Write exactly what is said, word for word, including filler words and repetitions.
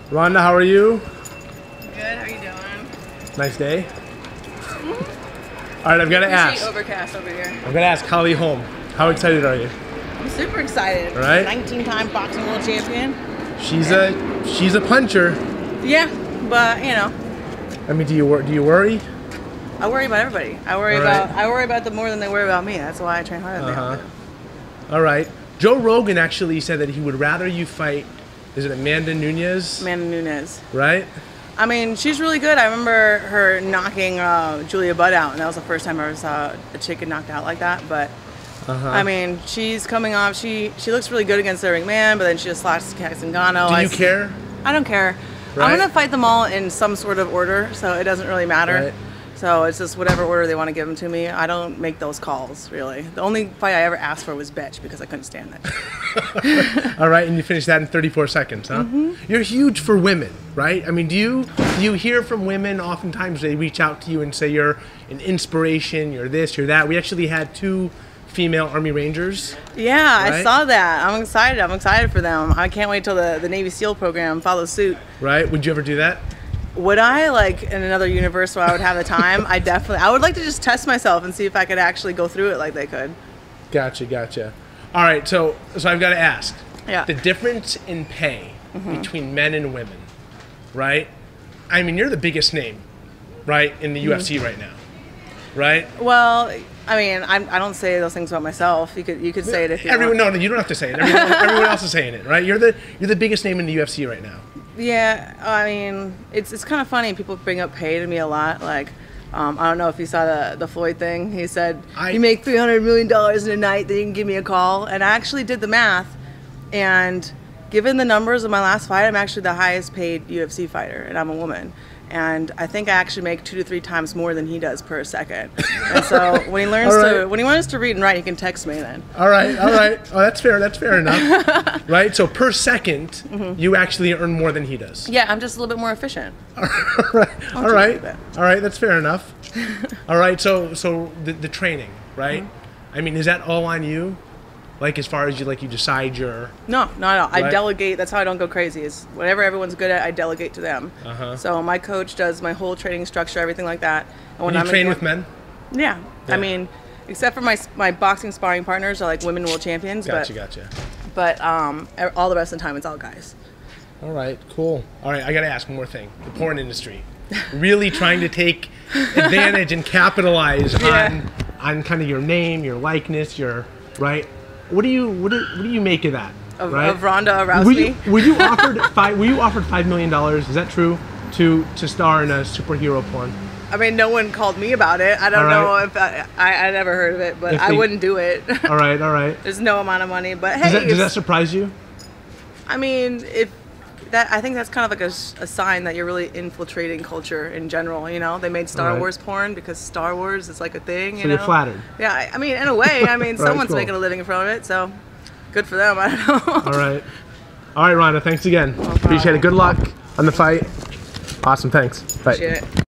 Rhonda, how are you? Good, how you doing? Nice day. All right, I've got to ask. Overcast over here. I've got to ask Holly Holm. How excited are you? I'm super excited. All right. nineteen-time boxing world champion. She's a she's a puncher. Yeah, but you know. I mean, do you wor do you worry? I worry about everybody. I worry All about right. I worry about them more than they worry about me. That's why I train harder than Uh-huh. they do. All right. Joe Rogan actually said that he would rather you fight. Is it Amanda Nunes? Amanda Nunes. Right. I mean, she's really good. I remember her knocking uh, Julia Budd out, and that was the first time I ever saw a chick get knocked out like that. But Uh-huh. I mean, she's coming off. She she looks really good against Irving Man, but then she just lost to Zingano. Do I you s- care? I don't care. Right. I'm gonna fight them all in some sort of order, so it doesn't really matter. Right. So it's just whatever order they want to give them to me. I don't make those calls, really. The only fight I ever asked for was Betch because I couldn't stand that. All right, and you finished that in thirty-four seconds, huh? Mm-hmm. You're huge for women, right? I mean, do you do you hear from women? Oftentimes they reach out to you and say you're an inspiration, you're this, you're that. We actually had two female Army Rangers. Yeah, I Right? saw that. I'm excited. I'm excited for them. I can't wait till the, the Navy SEAL program follows suit. Right? Would you ever do that? Would I, like, in another universe where I would have the time? I definitely, I would like to just test myself and see if I could actually go through it like they could. Gotcha, gotcha. All right, so so I've got to ask. Yeah. The difference in pay between men and women, right? I mean, you're the biggest name, right, in the U F C right now, right? Well, I mean, I'm, I don't say those things about myself. You could you could say it if you Everyone, want. no, no, you don't have to say it. Everyone, everyone else is saying it, right? You're the you're the biggest name in the U F C right now. Yeah, I mean, it's it's kind of funny. People bring up pay to me a lot. Like, um, I don't know if you saw the the Floyd thing. He said, I- "You make three hundred million dollars in a night, then you can give me a call." And I actually did the math, and given the numbers of my last fight, I'm actually the highest paid U F C fighter, and I'm a woman. And I think I actually make two to three times more than he does per second. And so when he learns All to right. when he learns to read and write, he can text me then. All right, all right. Oh, that's fair. That's fair enough, right? So per 2nd Mm-hmm. you actually earn more than he does. Yeah, I'm just a little bit more efficient. All right, all do right, that. all right. That's fair enough. All right. So so the the training, right? Mm-hmm. I mean, is that all on you? Like as far as you like you decide your No, not at all. I Right. delegate. That's how I don't go crazy. Is whatever everyone's good at, I delegate to them. Uh-huh. So my coach does my whole training structure, everything like that. And when you I'm train in- with men. Yeah. Yeah. I mean, except for my my boxing sparring partners are like women world champions, Gotcha, but gotcha. but um, all the rest of the time it's all guys. All right, cool. All right, I got to ask one more thing. The porn industry, really trying to take advantage and capitalize Yeah. on on kind of your name, your likeness, your right. What do you what do, what do you make of that? Of, right? of Ronda Rousey. Were you, were you offered five? Were you offered five million dollars? Is that true? To to star in a superhero porn? I mean, no one called me about it. I don't All know right. if I, I I never heard of it, but If I they- wouldn't do it. All right, all right. There's no amount of money, but hey, Does that, does that it's- surprise you? I mean, if that, I think that's kind of like a, s- a sign that you're really infiltrating culture in general. You know, they made Star Right. Wars porn because Star Wars is like a thing. You So know? you're flattered. Yeah, I, I mean, in a way, I mean, Right, someone's cool. making a living from it, so good for them. I don't know. All right. All right, Rhonda. Thanks again. problem. Appreciate it. Good luck on the fight. Awesome. Thanks. Bye. Shit.